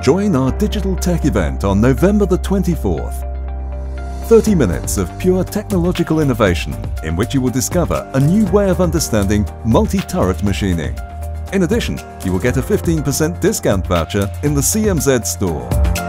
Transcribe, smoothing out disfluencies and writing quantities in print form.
Join our digital tech event on November the 24th. 30 minutes of pure technological innovation in which you will discover a new way of understanding multi-turret machining. In addition, you will get a 15% discount voucher in the CMZ store.